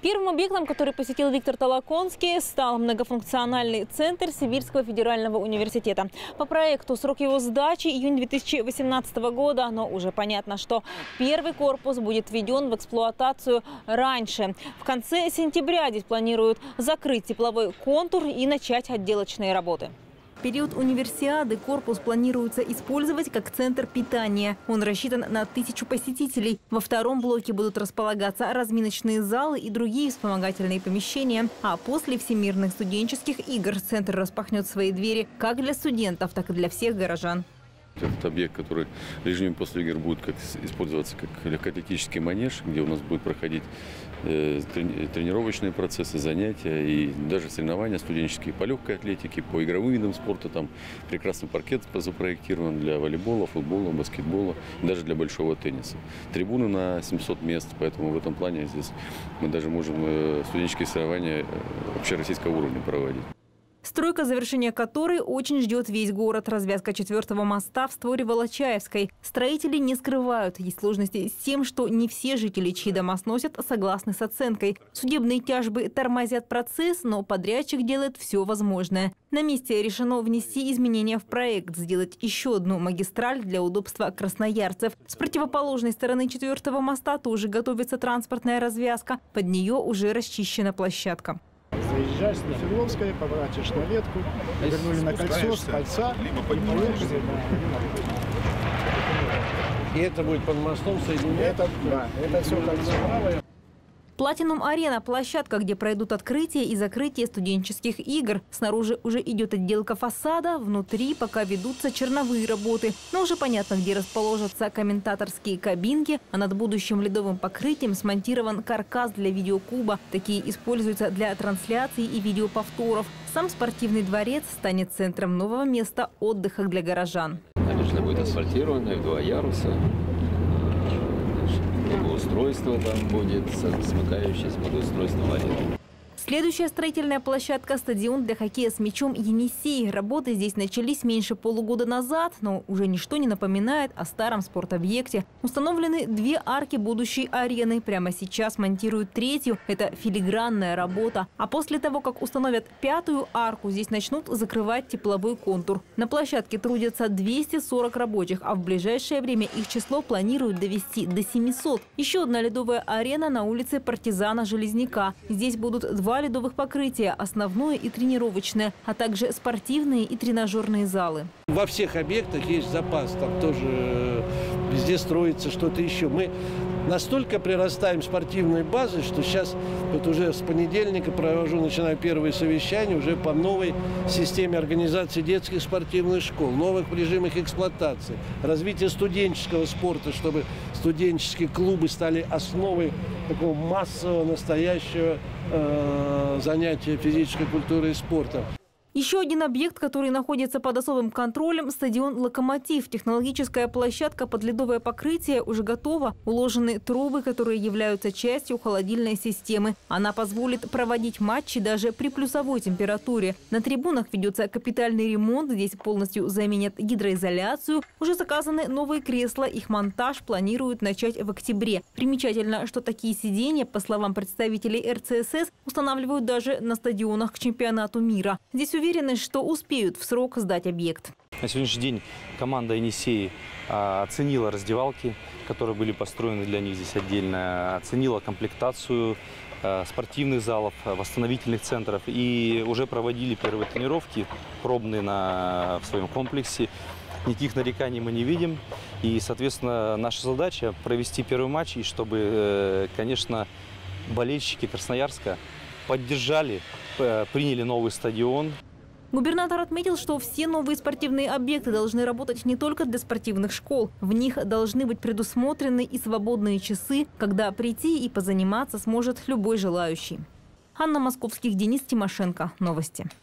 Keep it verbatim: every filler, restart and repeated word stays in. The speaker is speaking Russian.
Первым объектом, который посетил Виктор Толоконский, стал многофункциональный центр Сибирского федерального университета. По проекту срок его сдачи – июнь две тысячи восемнадцатого года, но уже понятно, что первый корпус будет введен в эксплуатацию раньше. В конце сентября здесь планируют закрыть тепловой контур и начать отделочные работы. В период универсиады корпус планируется использовать как центр питания. Он рассчитан на тысячу посетителей. Во втором блоке будут располагаться разминочные залы и другие вспомогательные помещения. А после всемирных студенческих игр центр распахнет свои двери как для студентов, так и для всех горожан. Этот объект, который в режиме после игр будет как использоваться как легкоатлетический манеж, где у нас будут проходить э, тренировочные процессы, занятия и даже соревнования студенческие по легкой атлетике, по игровым видам спорта. Там прекрасный паркет запроектирован для волейбола, футбола, баскетбола, даже для большого тенниса. Трибуны на семьсот мест, поэтому в этом плане здесь мы даже можем э, студенческие соревнования общероссийского уровня проводить. Стройка, завершения которой очень ждет весь город. Развязка четвертого моста в створе Волочаевской. Строители не скрывают. Есть сложности с тем, что не все жители, чьи дома сносят, согласны с оценкой. Судебные тяжбы тормозят процесс, но подрядчик делает все возможное. На месте решено внести изменения в проект, сделать еще одну магистраль для удобства красноярцев. С противоположной стороны четвертого моста тоже готовится транспортная развязка. Под нее уже расчищена площадка. Заезжаешь на Филовское, поворачиваешь на ветку, вернули на кольцо, с кольца и поехали. И это будет под мостом соединение? Это, да, это все кольцо. Платинум-арена – площадка, где пройдут открытие и закрытие студенческих игр. Снаружи уже идет отделка фасада, внутри пока ведутся черновые работы. Но уже понятно, где расположатся комментаторские кабинки, а над будущим ледовым покрытием смонтирован каркас для видеокуба. Такие используются для трансляций и видеоповторов. Сам спортивный дворец станет центром нового места отдыха для горожан. Набережная будет асфальтированная, в два яруса. Благоустройство там будет, смыкающееся благоустройство арены. Следующая строительная площадка – стадион для хоккея с мячом «Енисей». Работы здесь начались меньше полугода назад, но уже ничто не напоминает о старом спортобъекте. Установлены две арки будущей арены. Прямо сейчас монтируют третью. Это филигранная работа. А после того, как установят пятую арку, здесь начнут закрывать тепловой контур. На площадке трудятся двести сорок рабочих, а в ближайшее время их число планируют довести до семисот. Еще одна ледовая арена на улице Партизана Железняка. Здесь будут два ледовых покрытия – основное и тренировочное, а также спортивные и тренажерные залы. Во всех объектах есть запас, там тоже везде строится что-то еще. Мы настолько прирастаем спортивной базой, что сейчас вот уже с понедельника провожу, начинаю первые совещания уже по новой системе организации детских спортивных школ, новых режимах эксплуатации, развитие студенческого спорта, чтобы студенческие клубы стали основой такого массового, настоящего э, занятия физической культурой и спортом. Еще один объект, который находится под особым контролем – стадион «Локомотив». Технологическая площадка под ледовое покрытие уже готова. Уложены трубы, которые являются частью холодильной системы. Она позволит проводить матчи даже при плюсовой температуре. На трибунах ведется капитальный ремонт. Здесь полностью заменят гидроизоляцию. Уже заказаны новые кресла. Их монтаж планируют начать в октябре. Примечательно, что такие сиденья, по словам представителей эр цэ эс эс, устанавливают даже на стадионах к чемпионату мира. Здесь уверены, что успеют в срок сдать объект. На сегодняшний день команда «Енисей» оценила раздевалки, которые были построены для них здесь отдельно, оценила комплектацию спортивных залов, восстановительных центров и уже проводили первые тренировки, пробные на, в своем комплексе. Никаких нареканий мы не видим. И, соответственно, наша задача провести первый матч, и чтобы, конечно, болельщики Красноярска поддержали, приняли новый стадион. Губернатор отметил, что все новые спортивные объекты должны работать не только для спортивных школ. В них должны быть предусмотрены и свободные часы, когда прийти и позаниматься сможет любой желающий. Анна Московских, Денис Тимошенко. Новости.